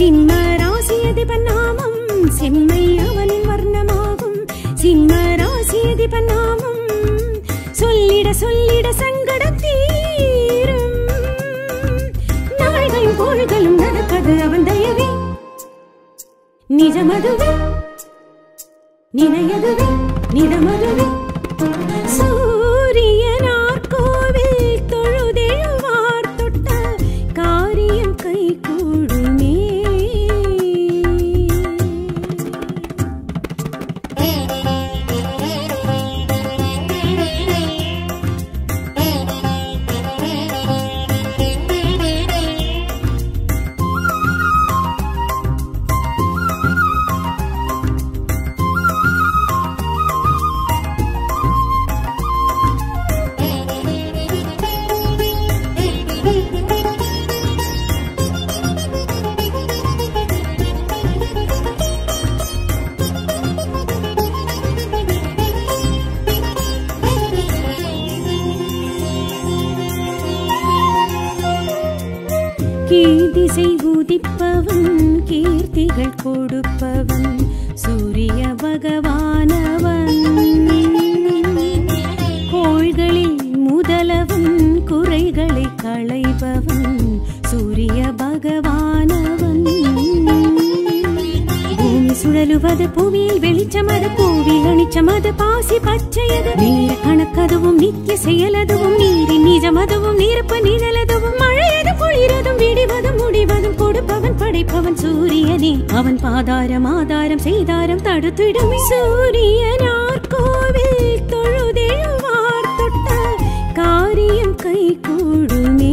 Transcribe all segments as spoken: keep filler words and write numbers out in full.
சிம்ம ராசியதிபன் நாமம் செம்மை அவனின் வர்ணமாகும். சிம்ம ராசியதிபன் நாமம் சொல்லிட சொல்லிட சங்கடம் தீரும். நாள்களும் கோள்களும் நடப்பது அவன் தயவே. நிஜமதுவே நினையதுவே நிதமதுவே. சூரியனார் கோவில் தொழுதெழுவார் தொட்ட காரியம் கை கூடுமே. கீதிசை உதிப்பவன் கீர்த்திகள் கொடுப்பவன் சூரிய பகவானவன். கோள்களில் முதலவன் குறைகளை களைபவன் சூரிய பகவானவன். பூமி சுழலுவது புவியில் வெளிச்சமது பூவில் அணிச்சமது பாசி பச்சையது. நீர கணக்கதுவும் நித்திய செயலதுவும் நீரின் நிஜமதுவும் நீரப்ப நிழலதுவும் மழையது குளிரதும் விடிவதும் முடிவதும் கொடுப்பவன் படைப்பவன் சூரியனே. அவன் பாதாரம் ஆதாரம் செய்தாரம் தடுத்திடுமே. சூரியனார் கோவில் தொழுதெழுவார் தொட்ட காரியம் கை கூடுமே.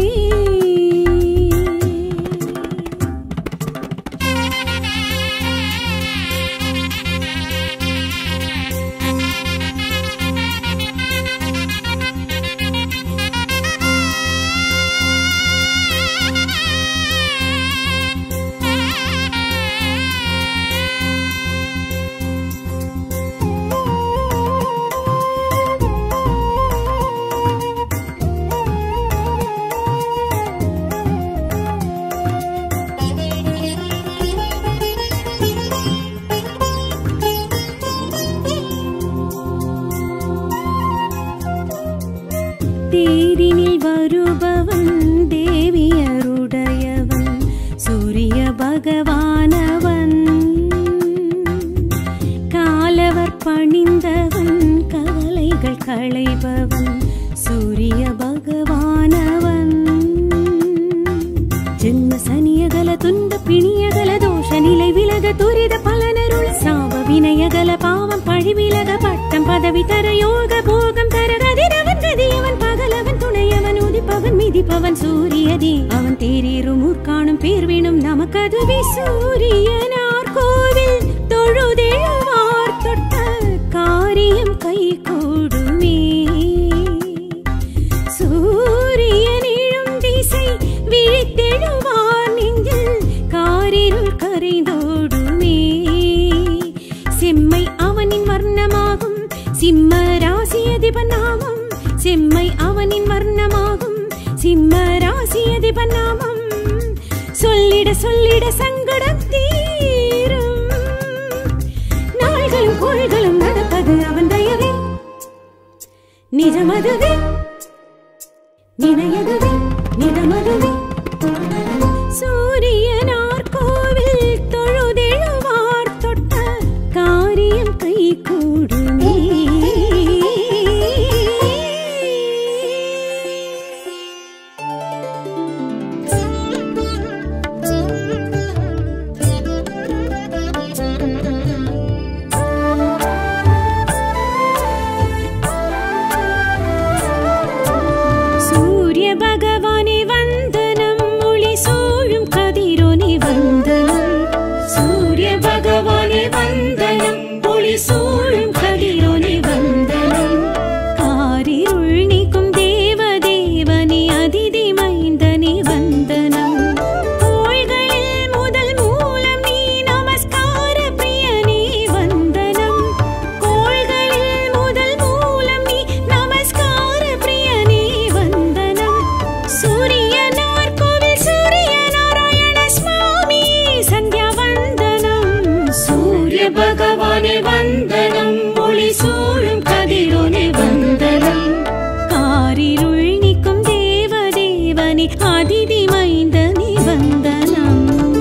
தேரினில் வருபவன் தேவியருடையவன் சூரிய பகவானவன். காலவர் பணிந்தவன் கவலைகள் களைபவன் சூரிய பகவானவன். ஜென்ம சனியகல துன்ப பிணியகல தோஷ நிலை விலக துரித பலனருள் சாப வினயகல பாவம் பழி விலக பட்டம் பதவி தர யோக போகம் தர கதிரவன் கதியவன் பகலவன் துணையவன் உதிப்பவன் மிதிப்பவன் சூரியனே. அவன் தேரீரும் ஊர்காணும் பேர் வேணும் நமக்கதுவே. சூரியனார் கோவில் தொழுதெழுவார் தொட்ட காரியம் கை கூடுமே. சூரியனிழும் திசை விழித்தெழுவார் நெஞ்சில் காரிருள் கரைந்தோடுமே. செம்மை அவனின் வர்ணமாகும் சிம்ம ராசியதிபன் நாமம் செம்மை அவனின் வர்ணமாகும். சிம்ம ராசியதிபன் நாமம் சொல்லிட சொல்லிட சங்கடம் தீரும். நாள்களும் கோள்களும் நடப்பது அவன் தயவே. நிஜமதுவே நினையதுவே நிதமதுவே. சூரியனார் கோவில் தொழுதெழுவார் தொட்ட காரியம் கை கூடுமே. சூரியனார் கோவில் சூரிய நாராயண சுவாமியே பகவானே வந்தனம், ஒளி சூழும் கதிரோனே வந்தனம். காரிருள் நீக்கும் தேவ தேவனே அதிதி மைந்தனே வந்தனம்.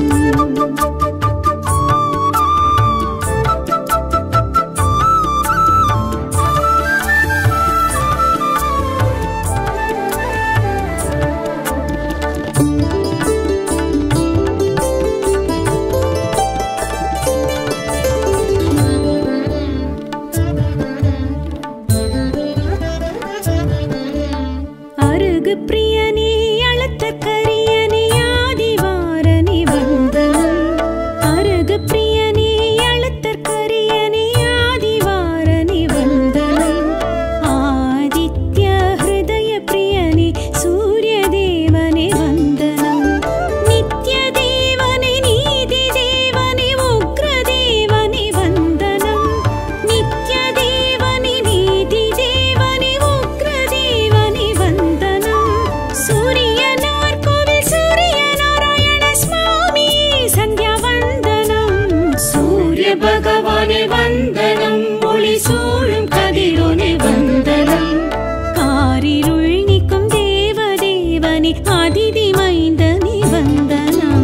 பிரியனே அழுத்த கரியனே ஆதிவாரனே வந்தனம். அருகு பிரியனே அழுத்த கரியனே ஆதிவாரனே வந்தனம். ஆதித்ய ஹிருதய பிரியனே சூரிய தேவனே வந்தனம். நித்ய தேவனே நீதி தேவனே உக்ர தேவனே வந்தனம். நித்ய தேவனே நீதி தேவனே உக்ர தேவனே வந்தனம். சூரியனார் கோவில் சூரிய நாராயண சுவாமி சந்தியா வந்தனம். சூரிய பகவானே வந்தனம், ஒளி சூழும் கதிரோனே வந்தனம். காரிருள் நீக்கும் தேவ தேவனே அதிதி மைந்தனே வந்தனம்.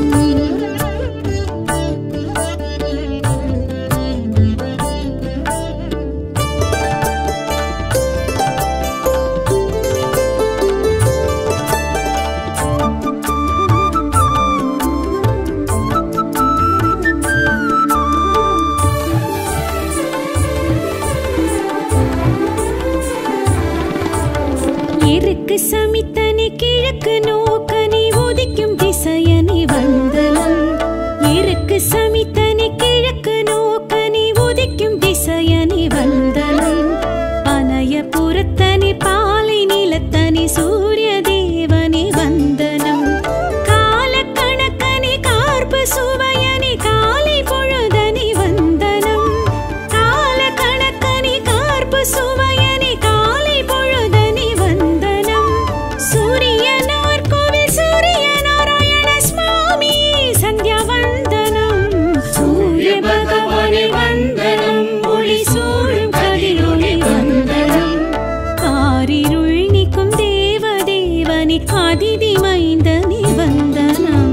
எருக்கு சமித்தனே கிழக்கு நோக்கனே உதிக்கும் திசையனே வந்தனம். எருக்கு சமித்தனே கிழக்கு நோக்கனே உதிக்கும் திசையனே வந்தனம். பனய புறத்தனே பாலை நிலத்தனே சூரிய தேவனே வந்தனம். கால கணக்கனே கார்பு சுவையனே காலை பொழுதனே வந்தனம். கால கணக்கனே கார்பு சுவையனே காலை பொழுதனே வந்தனம். சூரியனார் கோவில் சூரிய நாராயண சுவாமி சந்தியா வந்தனம். சூரிய பகவானே வந்தனம், ஒளி சூழும் கதிரோனே வந்தனம். காரிருள் நீக்கும் தேவ தேவனே அதிதி மைந்தனே வந்தனம்.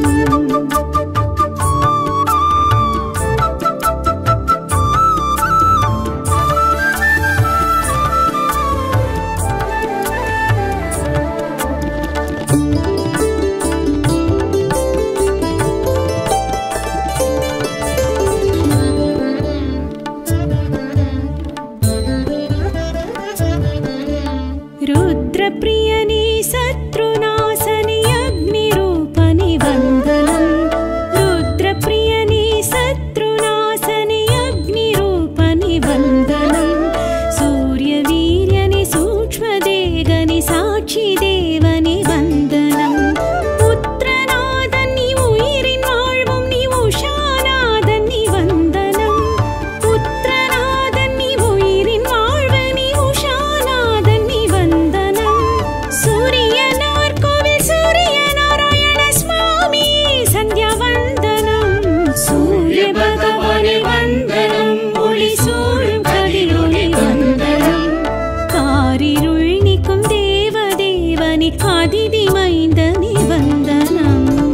ருத்ர பிரியனே சத்ருநாசனே அக்னி ரூபனே வந்தனம். ருத்ர பிரியனே சத்ருநாசனே அக்னி ரூபனே வந்தனம். சூரிய வீரியனே சூக்ஷ்ம தேகனே சாட்சி தேவனே வந்தனம். புத்திரநாதன் நீ உயிரின் வாழ்வும் நீ உஷாநாதன் நீ வந்தனம். புத்திரநாதன் நீ உயிரின் வாழ்வு நீ உஷாநாதன் நீ வந்தனம். சூரியனார் கோவில் சூரிய நாராயண சுவாமி சந்தியா வந்தனம். சூரிய பகவானே வந்தனம், ஒளி சூழும் கதிரோனே வந்தனம். காரிருள் நீக்கும் தேவ தேவனே அதிதி மைந்தனே வந்தனம்.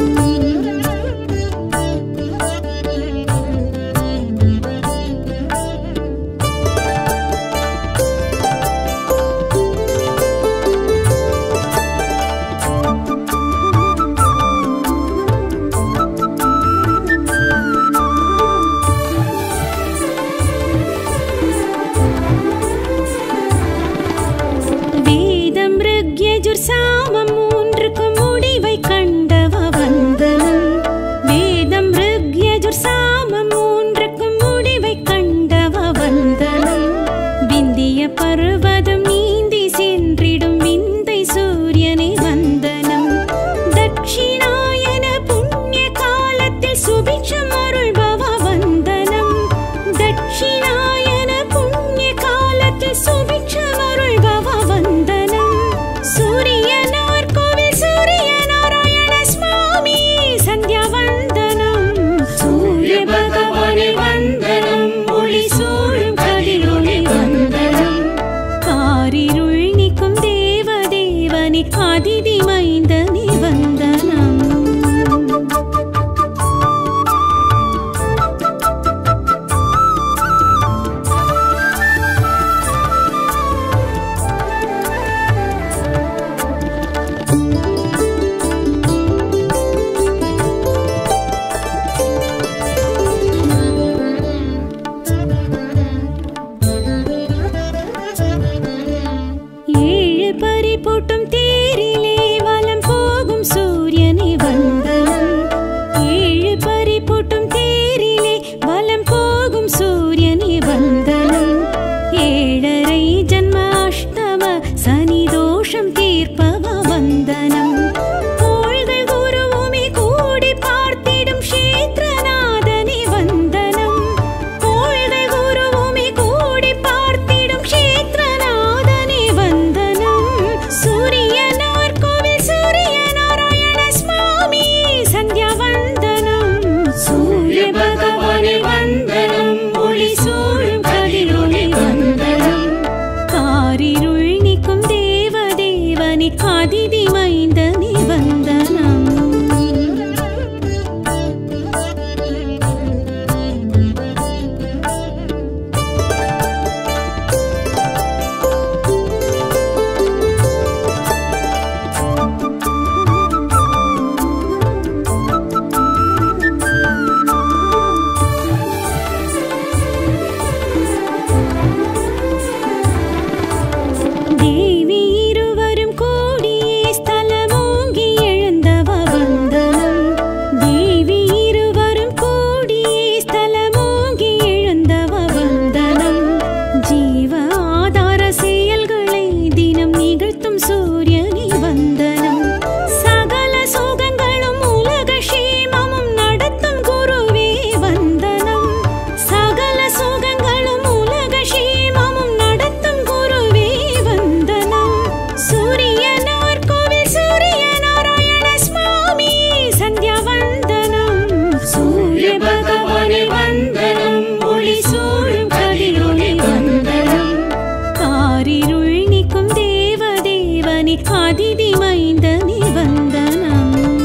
வேதம் ருக்யஜுர் சாமம் மூன்றுக்கும் முடிவை கண்டவ வந்தனம். வேதம் ருக்யஜுர் சாமம் மூன்றுக்கும் முடிவை கண்டவ வந்தனம். விந்திய பர்வதம் நீந்தி சென்றிடும் விந்தை சூரியனே வந்தனம். தட்சிணாயன புண்ணிய காலத்தில் சுபிட்சம் அருள்பவ வந்தனம். தட்சிணாயன புண்ணிய காலத்தில் சுபிட்சம் அருள்பவ வந்தனம். சூரியனார் அதிதி மைந்தனே வந்தனம். போட்டும் தேரிலே வலம் போகும் சூரியனே வந்தனம். ஏழு பறி போட்டும் தேரிலே வலம் போகும் சூரியனே வந்தனம். ஏழரை ஜன்ம அஷ்டம சனி தோஷம் தீர்ப்பவ வந்தனம். கோள்கள் குருவுமே கூடி பார்த்திடும் க்ஷேத்ரநாதனே வந்தனம். கோள்கள் குருவுமே கூடி பார்த்திடும் க்ஷேத்ரநாதனே வந்தனம். சூரியனார் கோவில் சூரிய நாராயண சுவாமி சந்தியா வந்தனம். சூரிய பகவானே வந்தனம். ஒளி சூழும் கதிரொளி வந்தனம். காரிருள் நீக்கும் தேவ தேவனே அதிதி மைந்தனே வந்தனம். தேவி இருவரும் கூடியே ஸ்தலமோங்கி எழுந்தவ வந்தனம். தேவி இருவரும் கூடியே ஸ்தலமோங்கி எழுந்தவ வந்தனம். ஜீவ ஆதார செயல்களை தினம் நிகழ்த்தும் சூரியனே வந்தனம். சகல சுகங்களும் உலக க்ஷேமமும் நடத்தும் குருவே வந்தனம். சகல சுகங்களும் உலக க்ஷேமமும் நடத்தும் குருவே வந்தனம். சூரியனார் கோவில் சூரிய நாராயண சுவாமி சந்தியா வந்தனம். சூரிய பகவானே வந்தனம். ஒளி சூழும் கதிரொளி வந்தனம். காரிருள் நீக்கும் தேவ தேவனே அதிதி மைந்தனே வந்தனம்.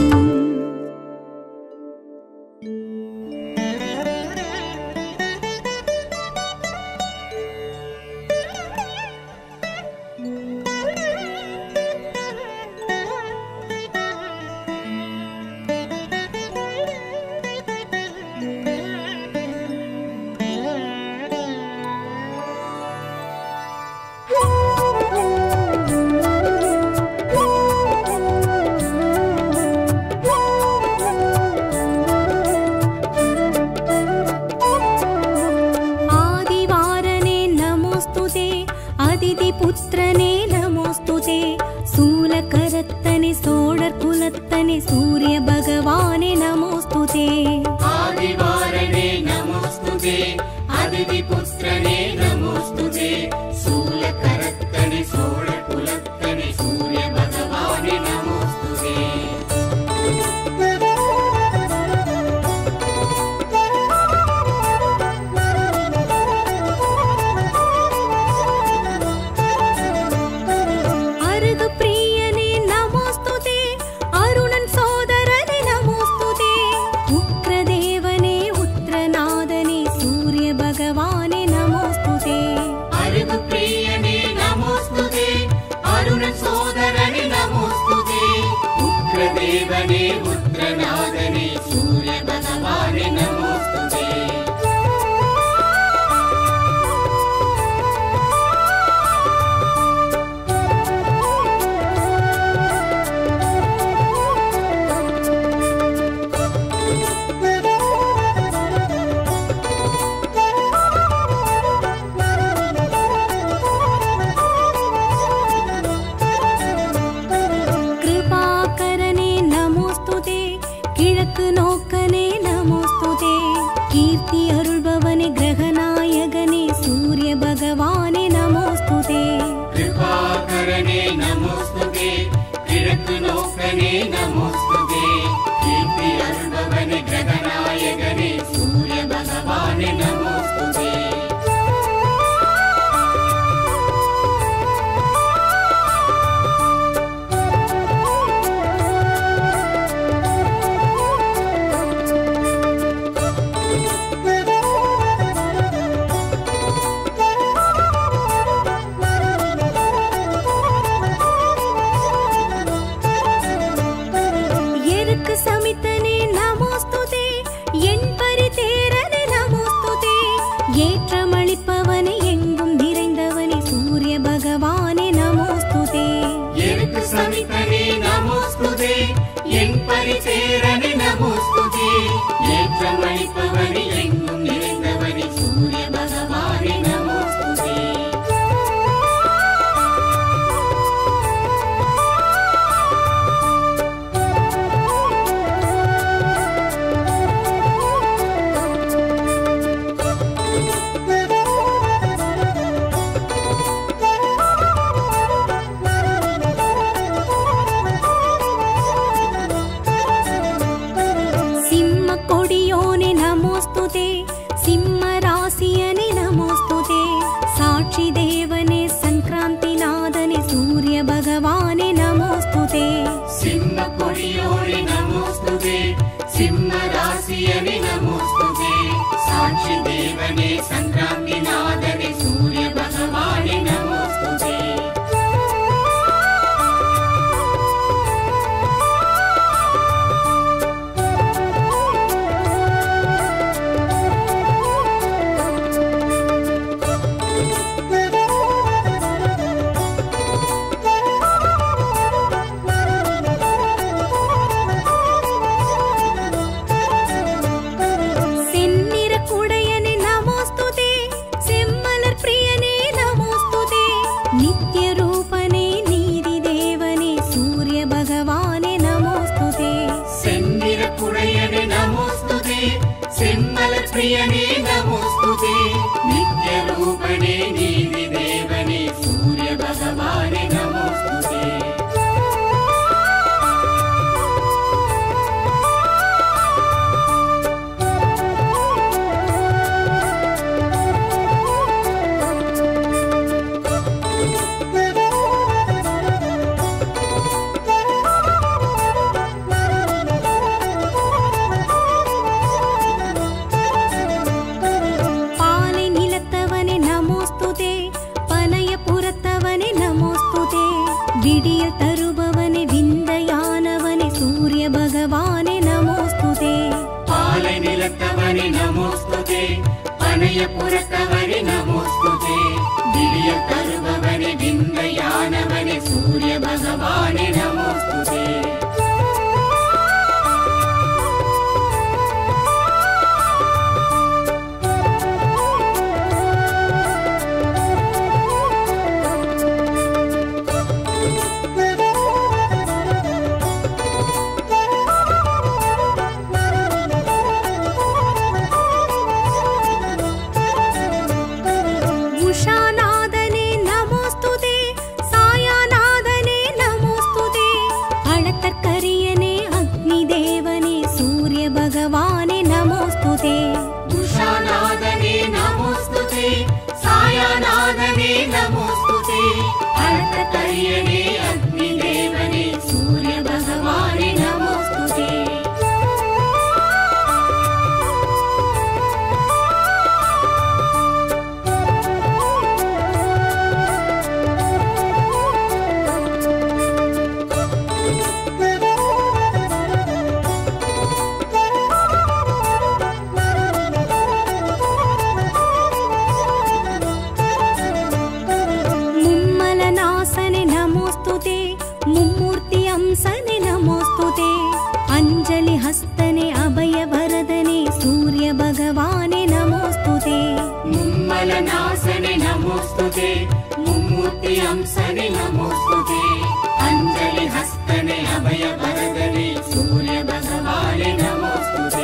आदिवारने नमोस्तुते அதிதி புத்திரனே நமோஸ்துதே. சூலகரத்தனே சோழர் குலத்தனே சூரிய பகவானே நமோஸ்துதே. ஆதிவாரனே நமோஸ்துதே அதிதி புத்திரனே நமோஸ்துதே. சூலகரத்தனே சோழர் குலத்தனே சூரிய பகவானே நமோஸ்துதே. அருகு பிரியனே நமோஸ்துதே. அருணன் சோதரனே நமோஸ்துதே. உக்ரதேவனே உத்ரநாதனே சூரிய பகவானே நமோஸ்துதே. அருகு பிரியனே நமோஸ்துதே. அருணன் சோதரனே நமோஸ்துதே. உக்ரதேவனே உத்ரநாதனே சூரிய பகவானே நமோஸ்துதே. கிருபாகரனே நமோஸ்துதே. கிழக்கு நோக்கனே நமோஸ்துதே. கீர்த்தி அருள்பவனே கிரகநாயகனே சூரிய பகவானே நமோஸ்துதே. கிருபாகரனே நமோஸ்துதே. கிழக்கு நோக்கனே நமோஸ்துதே. கீர்த்தி அருள்பவனே கிரகநாயகனே சூரிய பகவானே நமோஸ்துதே. தென்பரிசேரனே நமோஸ்துதே ஏற்றமளிப்பவனே எங்கும் நிறைந்தவனே சூரிய பகவானே நமோஸ்துதே भगवाने नमोस्तुते सिंह कोडियोने नमोस्तुते सिंह राशियने नमोस्तुते साक्षी देवने संक्रांति नादने सूर्य भगवाने नमोस्तुते प्रियने नमोस्तुते नित्य रूपणे नीति देवने सूर्य भगवाने नमोस्तुते नमोस्तुते पनय पुरतवने नमोस्तुते दिव्य तरुभवने विंदयानवने सूर्य भगवाने नमोस्तुते भगवाने नमोस्तुते उषानादने नमोस्तुते सायानादने नमोस्तुते अर्थकर्यणे अग्निदेवने सूर्य भगवाने नमोस्तुते मुम्मूर्ति अंसने नमोस्तुते अंजलि हस्तने अभय वरदने सूर्य भगवाने नमोस्तुते मुम्मलनासने नमोस्तुते मुम्मूर्ति अंसने नमोस्तुते अंजलि हस्तने अभय वरदने सूर्य भगवाने नमोस्तुते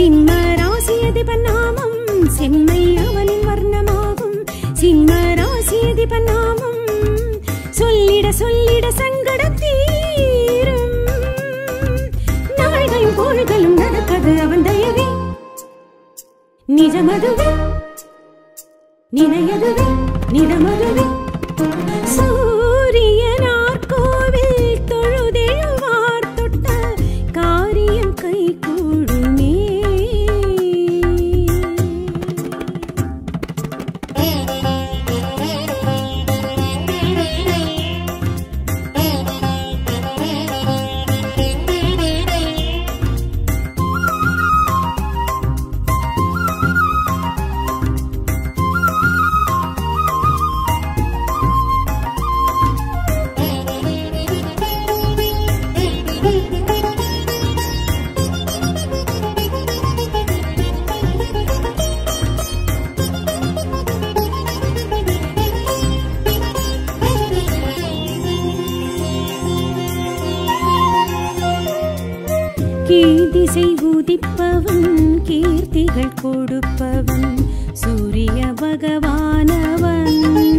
சிம்ம ராசியதிபன் நாமம் செம்மை அவனின் வர்ணமாகும். சிம்ம ராசியதிபன் நாமம் சொல்லிட சொல்லிட சங்கடம் தீரும். நாள்களும் கோள்களும் நடப்பது அவன் தயவே. நிஜமதுவே நினையதுவே நிடமதுவே. சூரியனார் கோவில் தொழுதெழுவார் தொட்ட காரியம் கை கூடுமே. கீழ்திசை உதிப்பவன் கீர்த்திகள் கொடுப்பவன் சூரிய பகவானவன்.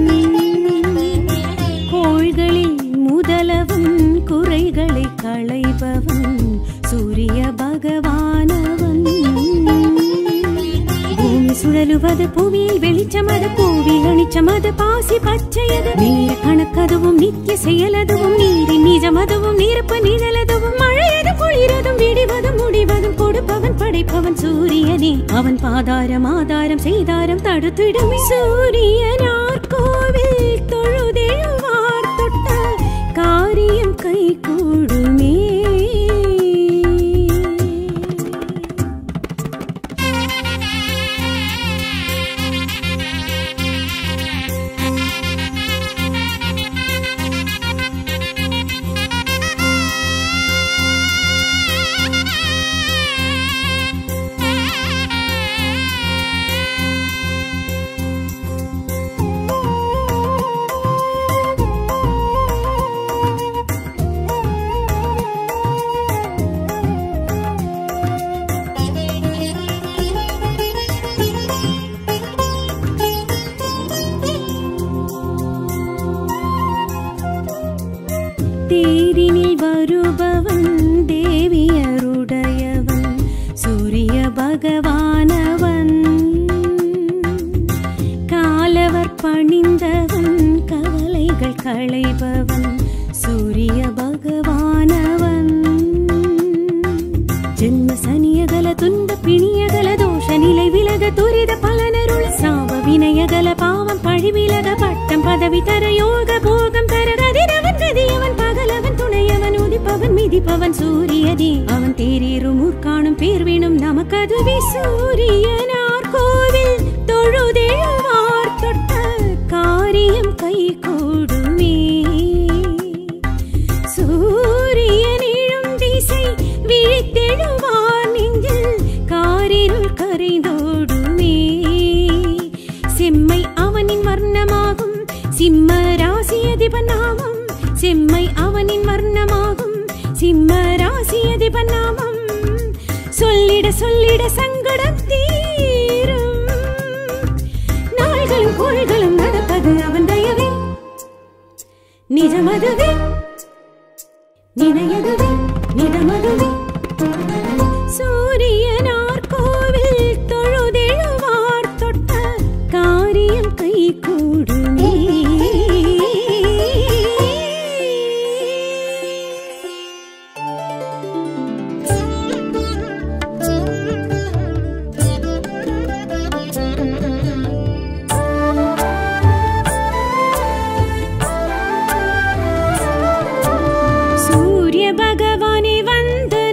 கோள்களில் முதலவன் குறைகளை களைபவன் சூரிய பகவானவன். பூமி சுழலுவது புவியில் வெளிச்சமது பூவில் அணிச்சமது பாசி பச்சையது. நீர கணக்கதுவும் நித்திய செயலதுவும் நீரின் நிஜமதுவும் நீரப்ப நிழலதுவும் மழையது குளிரதும் விடிவதும் முடிவதும் கொடுப்பவன் படைப்பவன் சூரியனே. அவன் பாதாரம் ஆதாரம் செய்தாரம் தடுத்திடுமே. சூரியனார் கோவில் தொழுதெழுவார் தொட்ட காரியம் கை கூடுமே. தேரினில் வருபவன் தேவியருடையவன் சூரிய பகவானவன். காலவர் பணிந்தவன் கவலைகள் களைபவன் சூரிய பகவானவன். ஜென்ம சனியகல துன்ப பிணியகல தோஷ நிலை விலக துரித பலனருள் சாப வினயகல பாவம் பழி விலக பட்டம் பதவி தர யோக போகம் தர கதிரவன் கதியவன் பகலவன் துணையவன் உதிப்பவன் மிதிப்பவன் சூரியனே. அவன் தேரேறும் ஊர்காணும் பேர் வேணும் நமக்கதுவே. சூரியனார் கோவில் தொழுதெழுவார் தொட்ட காரியம் கை கூடுமே. சூரியன் எழும் திசை விழித்தெழுவார் நெஞ்சில் காரிருள் கரைந்தோடுமே. செம்மை அவனின் வர்ணமாகும் சிம்ம ராசியதிபன் நாமம் செம்மை அவனின் வர்ணமாகும். சிம்ம ராசியதிபன் நாமம் சொல்லிட சொல்லிட சங்கடம் தீரும். நாள்களும் கோள்களும் நடப்பது அவன் தயவே. நிஜமதுவே நினையதுவே நிடமதுவே. சூரியனார் கோவில் தொழுதெழுவார் தொட்ட காரியம் கை கூடுமே. சூரிய பகவானே வந்து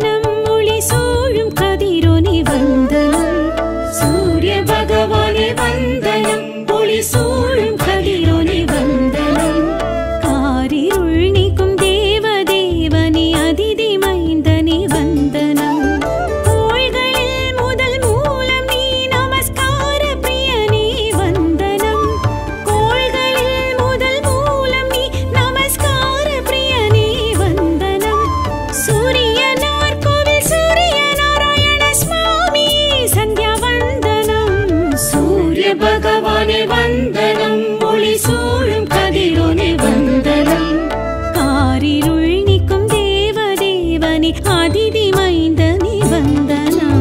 தேவனே அதிதி மைந்தனே வந்தனம்.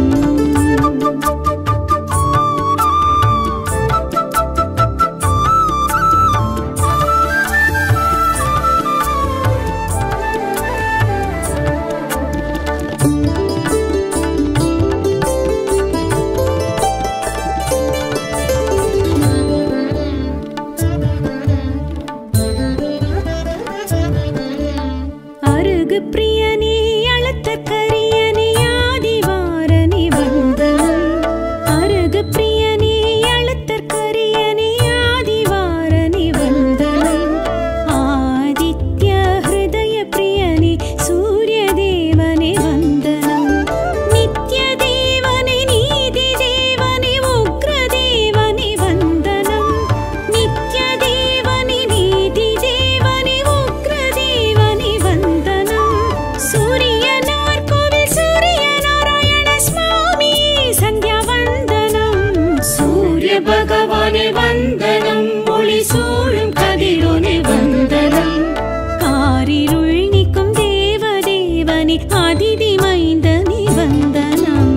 பிரியனே அழுத்த கரியனே ஆதிவாரனே வந்தனம். அருகு பிரியனே அழுத்த கரியனே ஆதிவாரனே வந்தனம். ஆதித்ய ஹிருதய பிரியனே சூரிய தேவனே வந்தனம். நித்ய தேவனே நீதி தேவனே உக்ர தேவனே வந்தனம். நித்ய தேவனே நீதி தேவனே உக்ர தேவனே வந்தனம். சூரியனார் கோவில் சூரிய நாராயண சுவாமி சந்தியா வந்தனம். சூரிய பகவானே வந்தனம். ஒளி சூழும் கதிரோனே வந்தனம். காரிருள் நீக்கும் தேவ தேவனே அதிதி மைந்தனே வந்தனம்.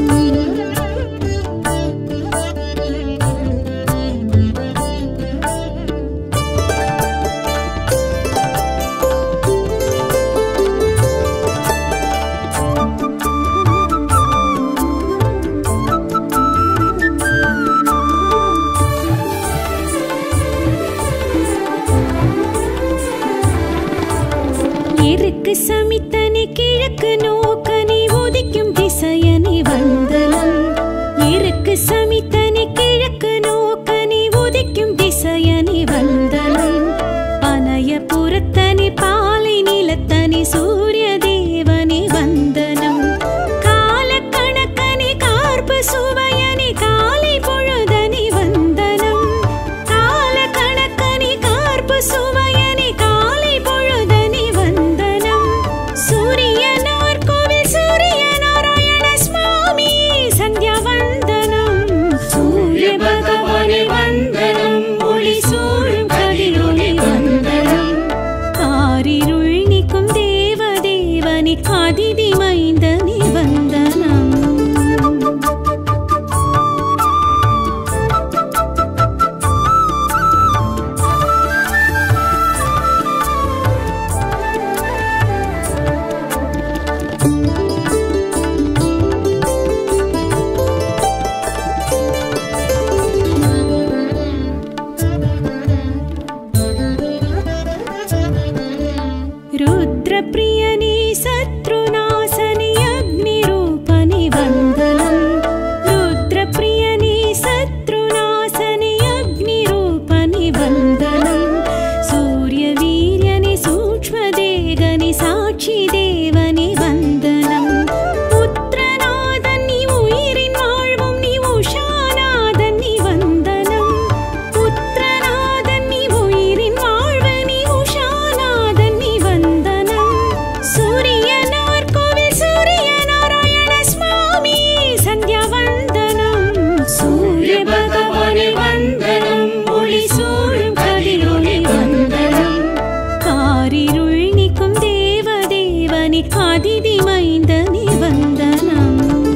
இருக்கு சமித்தனே கிழக்கு நோக்கனே உதிக்கும் திசையனே வந்தனம். இருக்கு சமித்தனே கிழக்கு நோக்கனே உதிக்கும் திசையனே வந்தனம். பனைய புறத்தனே பாலை நிலத்தனே சூரிய தேவனே வந்தனம். கால கணக்கனே கார்பு சுவையனே காலை பொழுதனே வந்தனம். கால கணக்கனே கார்பு சுவையனே காலை பொழுதனே வந்தனம். சூரியனார் கோவில் சூரிய நாராயண சுவாமி சந்தியா வந்தனம். சூரிய பகவானே வந்தனம். ஒளி சூழும் கதிரோனே வந்தனம். காரிருள் நீக்கும் தேவ தேவனே அதிதி மைந்தனே வந்தனம். ருத்ர பிரியனே சத்ருநாசனே அக்னி ரூபனே வந்தனம். ருத்ர பிரியனே சத்ருநாசனே அக்னி ரூபனே வந்தனம். சூரிய வீரியனே சூக்ஷ்ம தேகனே சாட்சி தேவனே வந்தனம். புத்திரநாதன் நீ உயிரின் வாழ்வும் நீ உஷாநாதன் நீ வந்தனம். புத்திரநாதன் நீ உயிரின் வாழ்வு நீ உஷாநாதன் நீ வந்தனம். சூரியனார் கோவில் சூரிய நாராயண சுவாமி சந்தியா வந்தனம். சூரிய பகவானே வந்தனம். ஒளி சூழும் கதிரோனே வந்தனம். காரிருள் நீக்கும் தேவ தேவனே அதிதி மைந்தனே வந்தனம்.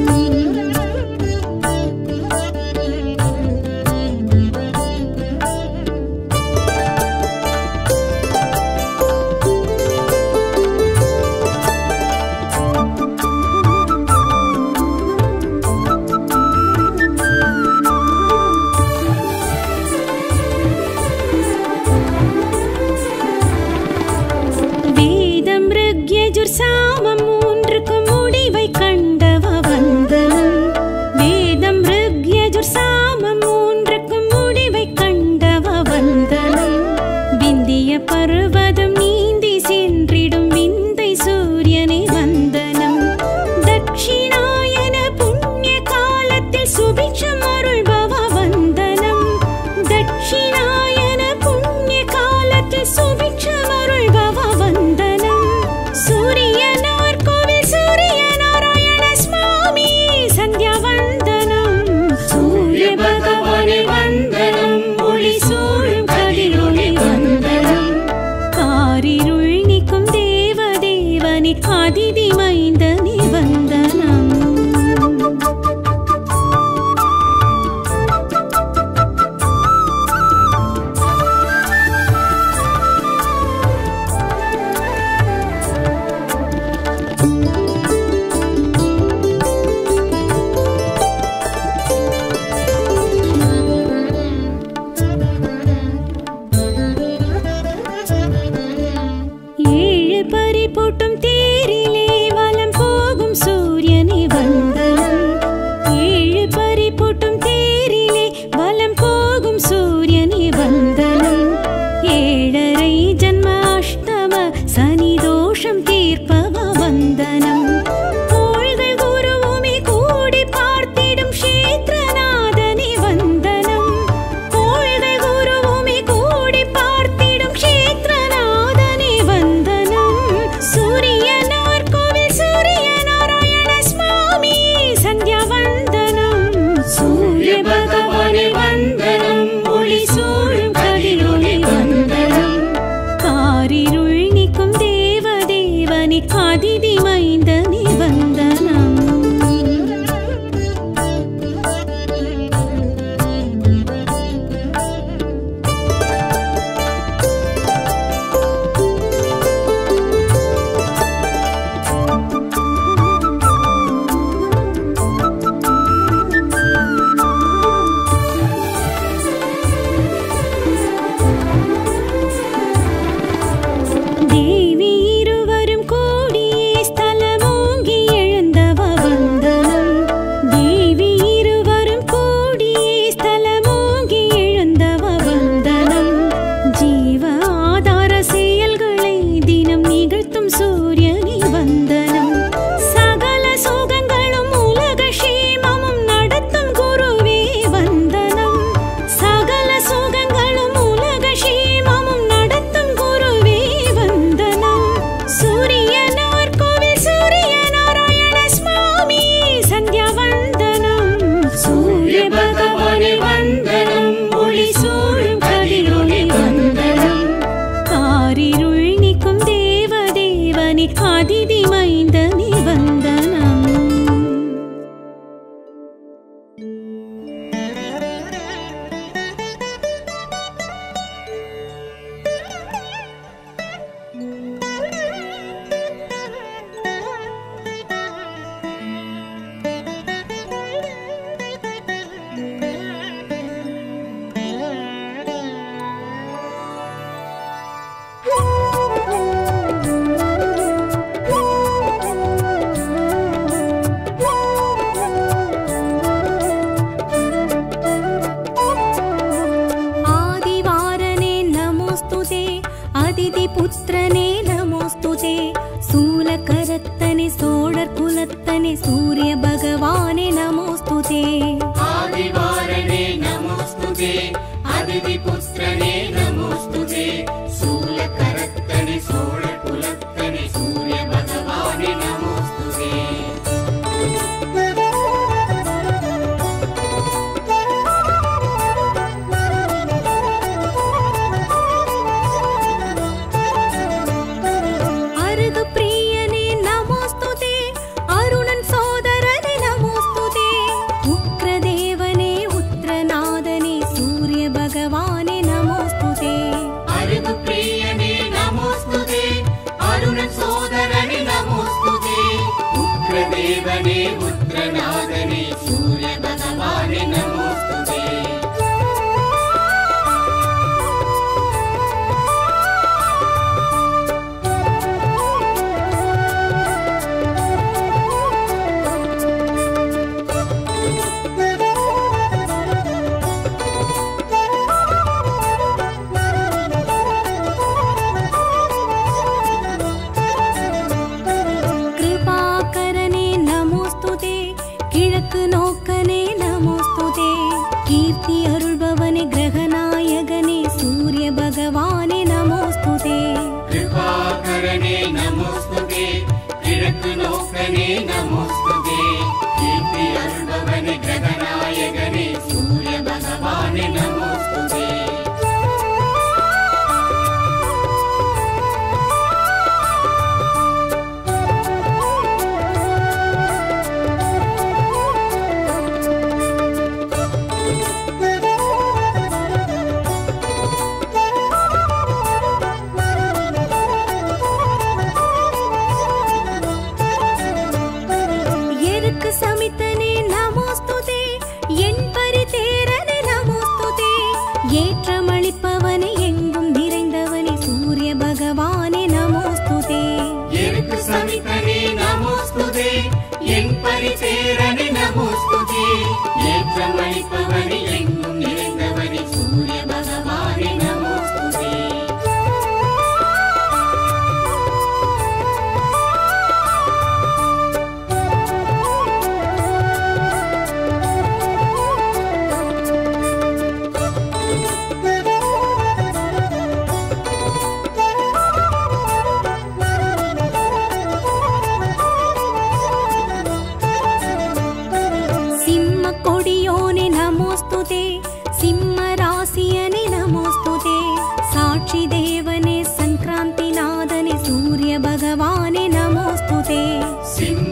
வேதம் ருக்யஜுர் சாமம் மூன்றுக்கும் முடிவை கண்டவ வந்தனம். வேதம் ருக்யஜுர் சாமம் மூன்றுக்கும் முடிவை கண்டவ வந்தனம். விந்திய பர்வதம் நீந்தி சென்றிடும் விந்தை சூரியனே வந்தனம். தட்சிணாயன புண்ணிய காலத்தில் சுபிட்சம் அருள்பவ வந்தனம். தட்சிணாயன புண்ணிய காலத்தில் சுபிட்சம் அருள்பவ வந்தனம். சூரியனார் கோவில் சூரிய நாராயண சுவாமி சந்தியா வந்தனம். சூரிய பகவானே வந்தனம். ஒளி சூழும் கதிரோனே வந்தனம். காரிருள் நீக்கும் தேவ தேவனே அதிதி மைந்தனே வந்தனம்.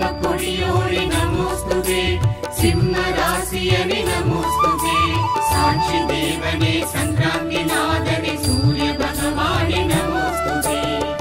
कोडियोरि नमोस्तुते सिंह राशियनि नमोस्तुते साक्षी देवने संक्रांति नादने सूर्य भगवाने नमोस्तुते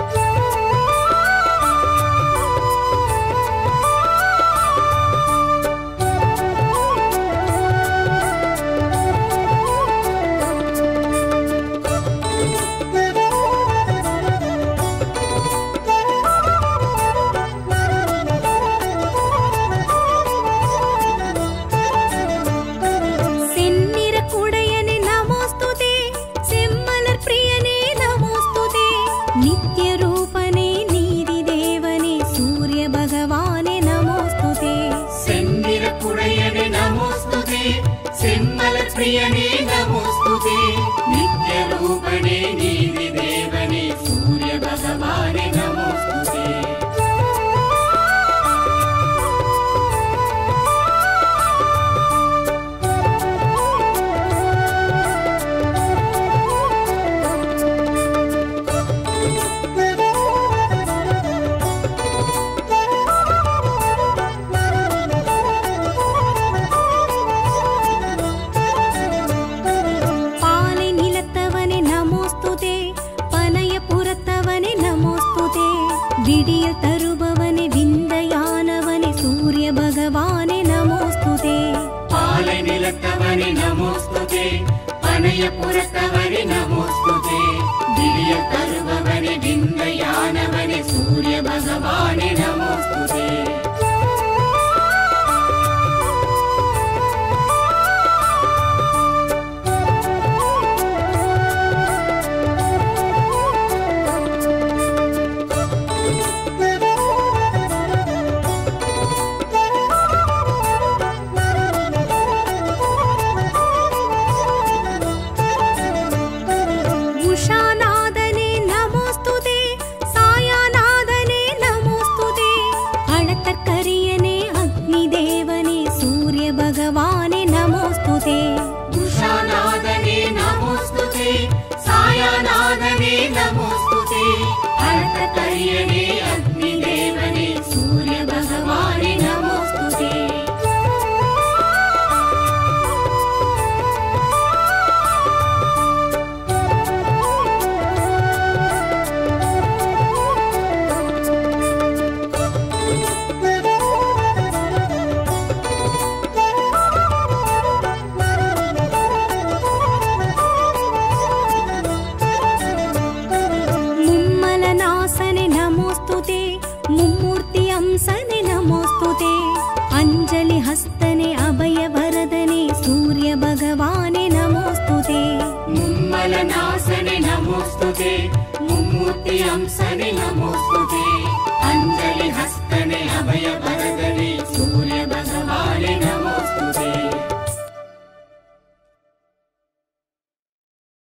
प्रियने नमोस्तुते नित्य रूपणे नीति देवने सूर्य भगवाने नमोस्तुते विडिय तरुबवने विंदयानवने सूर्य भगवाने नमोस्तुते पाले निलतवने नमोस्तुते पनय पुरतवने नमोस्तुते विडिय तरुबवने विंदयानवने सूर्य भगवाने नमोस्तुते भगवाने नमोस्तुते उषानादने नमोस्तुते सायानादने नमोस्तुते अर्थकर्यणे अग्निदेवने सूर्य भगवाने नमोस्तुते मुम्मूर्ति अंसने नमोस्तुते अंजलि हस्तने अभय वरदने सूर्य भगवाने नमोस्तुते मुम्मलनासने नमोस्तुते मुम्मूर्ति अंसने नमोस्तुते